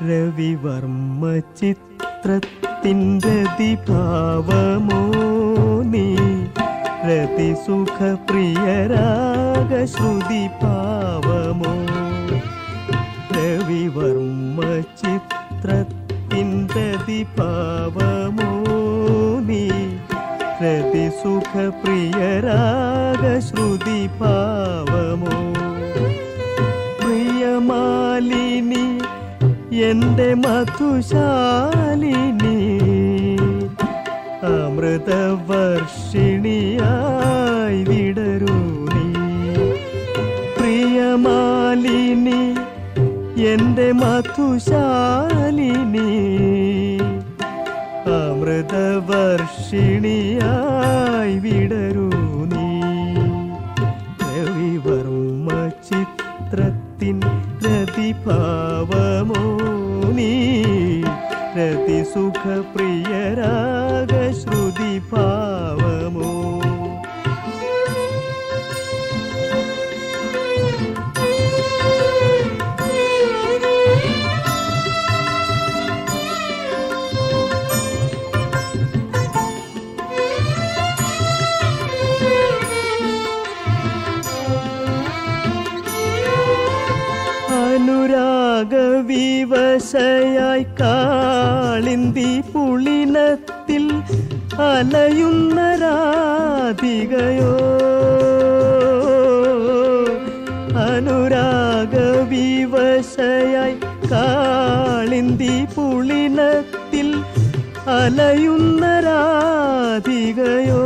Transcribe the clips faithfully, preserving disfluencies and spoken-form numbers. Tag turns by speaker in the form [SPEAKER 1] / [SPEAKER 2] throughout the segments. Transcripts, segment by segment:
[SPEAKER 1] രവിവർമ്മ ചിത്രത്തിൻ്റെ ദിഭാവമോ നീ രതിസുഖ പ്രിയരാഗ ശ്രുതി ഭാവമോ രവിവർമ്മ ചിത്രത്തിൻ്റെ ദിഭാവമോ നീ രതിസുഖ പ്രിയരാഗ ശ്രുതി ഭാവമോ പ്രിയമാലിനി എൻ്റെ മധുശാലിനി അമൃതവർഷിണിയായി വിടരൂ നീ പ്രിയമാലിനി എൻ്റെ മധുശാലിനി അമൃതവർഷിണിയായി വിടരൂ നീ രവിവർമ്മ ചിത്രത്തിൻ രതിഭാവമോ നീ രതിസുഖ പ്രിയരാഗ ശ്രുതി ഭാവമോ അനുരാഗവിവശയായി കാളിന്തി പുളിനത്തിൽ അലയുന്ന രാധികയോ അനുരാഗവിവശയായി കാളിന്തി പുളിനത്തിൽ അലയുന്ന രാധികയോ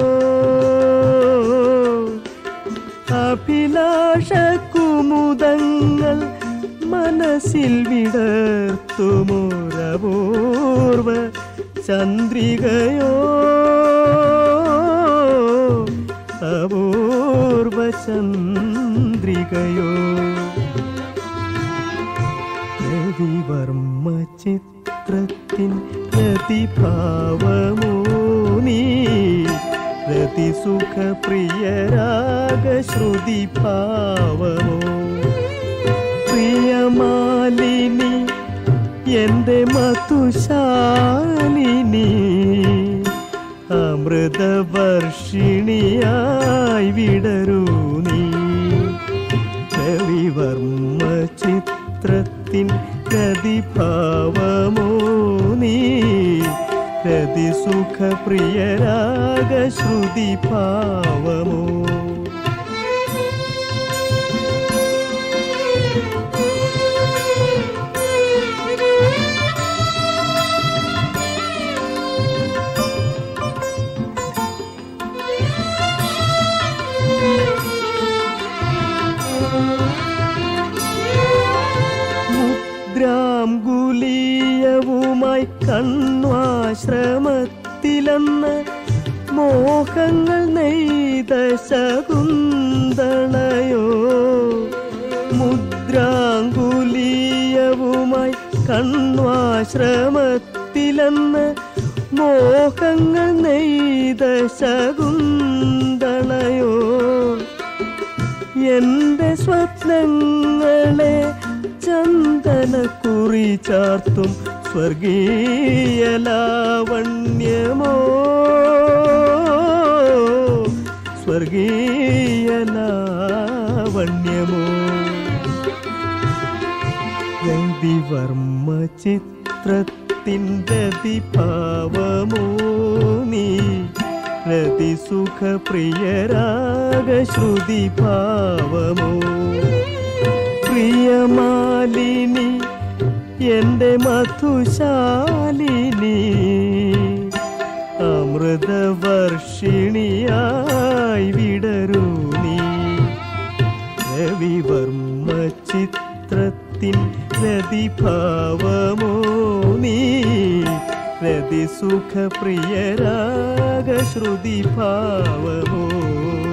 [SPEAKER 1] അഭിലാഷകുമുദങ്ങൾ മനസ്സിൽ വിടർത്തുമോരപൂർവ ചന്ദ്രികയോ അപൂർവ ചന്ദ്രികയോ രവിവർമ്മ ചിത്രത്തിൻ രതിഭാവമോ നീ രതിസുഖ പ്രിയരാഗ ശ്രുതി ഭാവമോ പ്രിയമാലിനി എൻ്റെ മധുശാലിനി അമൃതവർഷിണിയായി വിടരൂ നീ രവിവർമ്മ ചിത്രത്തിൻ രതിഭാവമോ നീ രതിസുഖ പ്രിയരാഗ ശ്രുതി ഭാവമോ മുദ്രാംഗുലീയവുമായി കണ്വാശ്രമത്തിലെന്ന് മോഹങ്ങൾ നെയ്ത ശകുന്തളയോ മുദ്രാംഗുലീയവുമായി കണ്വാശ്രമത്തിലെന്ന് മോഹങ്ങൾ നെയ്ത ശകുന്തളയോ എൻ്റെ സ്വപ്നങ്ങളെ ചന്ദനക്കുറി ചാർത്തും സ്വർഗീയ ലാവണ്യമോ സ്വർഗീയ ലാവണ്യമോ രവിവർമ്മ ചിത്രത്തിൻ രതിഭാവമോ നീ രതിസുഖ പ്രിയരാഗ ശ്രുതി ഭാവമോ പ്രിയമാലിനി എൻ്റെ മധുശാലിനി അമൃതവർഷിണിയായി വിടരൂ നീ രവിവർമ്മ ചിത്രത്തിൻ രതിഭാവമോ നീ രതിസുഖ പ്രിയരാഗ ശ്രുതി ഭാവമോ